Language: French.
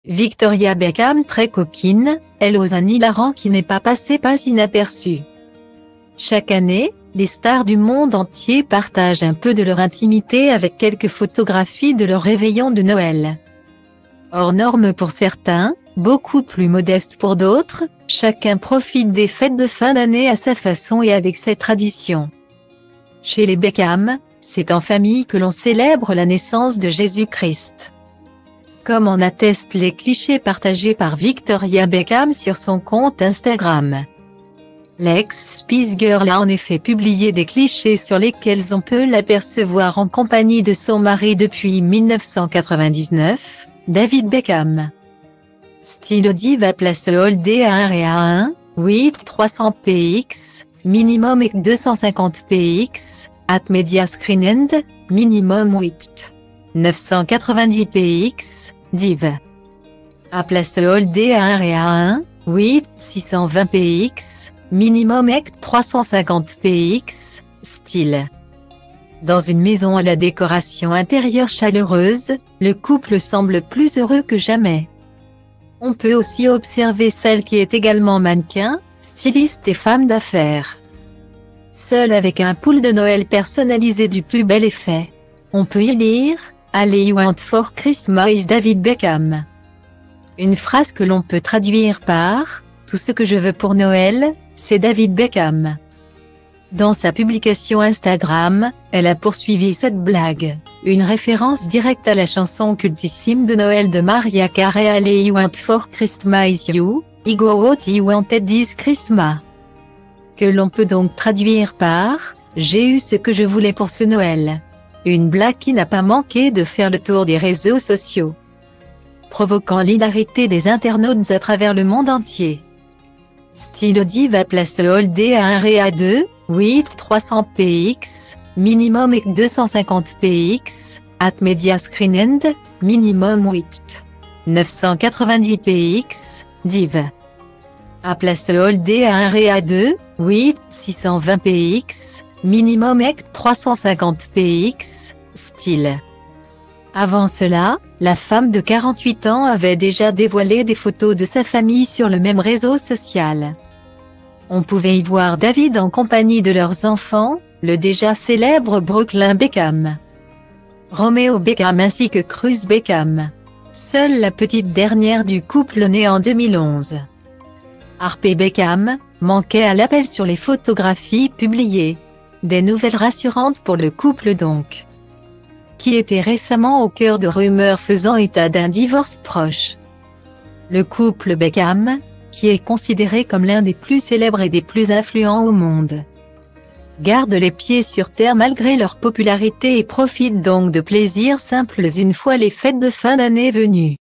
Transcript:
Victoria Beckham très coquine, elle ose un hilarant qui n'est pas passé inaperçu. Chaque année, les stars du monde entier partagent un peu de leur intimité avec quelques photographies de leur réveillon de Noël. Hors norme pour certains, beaucoup plus modeste pour d'autres, chacun profite des fêtes de fin d'année à sa façon et avec ses traditions. Chez les Beckham, c'est en famille que l'on célèbre la naissance de Jésus-Christ. Comme en attestent les clichés partagés par Victoria Beckham sur son compte Instagram. L'ex-Spice Girl a en effet publié des clichés sur lesquels on peut l'apercevoir en compagnie de son mari depuis 1999, David Beckham. Style diva place Holdé à 1 à 1, 8 300 px, minimum et 250 px, at media screen end, minimum 8. 990 px, div. À place Holdé à 1 à 1, 8 620 px, minimum et 350 px, style. Dans une maison à la décoration intérieure chaleureuse, le couple semble plus heureux que jamais. On peut aussi observer celle qui est également mannequin, styliste et femme d'affaires. Seule avec un pull de Noël personnalisé du plus bel effet. On peut y lire « All I want for Christmas David Beckham ». Une phrase que l'on peut traduire par « Tout ce que je veux pour Noël, c'est David Beckham ». Dans sa publication Instagram, elle a poursuivi cette blague, une référence directe à la chanson cultissime de Noël de Mariah Carey All I want for Christmas You, I go what I wanted this Christmas. Que l'on peut donc traduire par « J'ai eu ce que je voulais pour ce Noël ». Une blague qui n'a pas manqué de faire le tour des réseaux sociaux, provoquant l'hilarité des internautes à travers le monde entier. Style diva place Holdé à 1 à 2, 8 300 px, minimum et 250 px, at media screen end, minimum 8. 990 px, div. À place Holdé à 1 à 2, 8 620 px, minimum et 350 px, style. Avant cela, la femme de 48 ans avait déjà dévoilé des photos de sa famille sur le même réseau social. On pouvait y voir David en compagnie de leurs enfants, le déjà célèbre Brooklyn Beckham, Romeo Beckham ainsi que Cruz Beckham. Seule la petite dernière du couple née en 2011, Harper Beckham, manquait à l'appel sur les photographies publiées. Des nouvelles rassurantes pour le couple donc, qui était récemment au cœur de rumeurs faisant état d'un divorce proche. Le couple Beckham, qui est considéré comme l'un des plus célèbres et des plus influents au monde, garde les pieds sur terre malgré leur popularité et profite donc de plaisirs simples une fois les fêtes de fin d'année venues.